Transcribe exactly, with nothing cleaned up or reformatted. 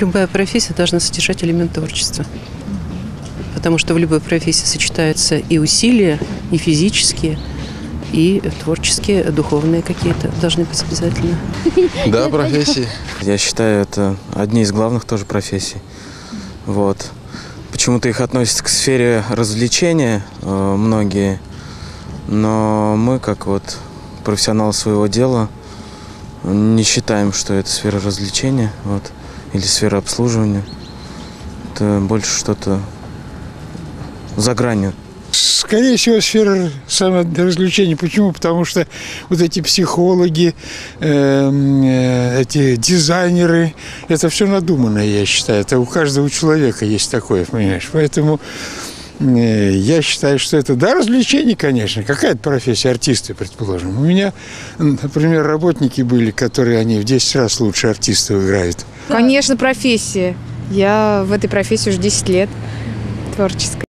Любая профессия должна содержать элемент творчества. Потому что в любой профессии сочетаются и усилия, и физические, и творческие, духовные какие-то должны быть обязательно. Да, профессии. Я считаю, это одни из главных тоже профессий. Вот. Почему-то их относятся к сфере развлечения э, многие, но мы, как вот профессионалы своего дела, не считаем, что это сфера развлечения, вот, или сфера обслуживания. Это больше что-то за гранью. Скорее всего, сфера саморазвлечения. Почему? Потому что вот эти психологи, э, эти дизайнеры, это все надуманное, я считаю. Это у каждого человека есть такое, понимаешь? Поэтому э, я считаю, что это, да, развлечение, конечно. Какая-то профессия, артисты, предположим. У меня, например, работники были, которые они в десять раз лучше артистов играют. Конечно, профессия. Я в этой профессии уже десять лет, творческой.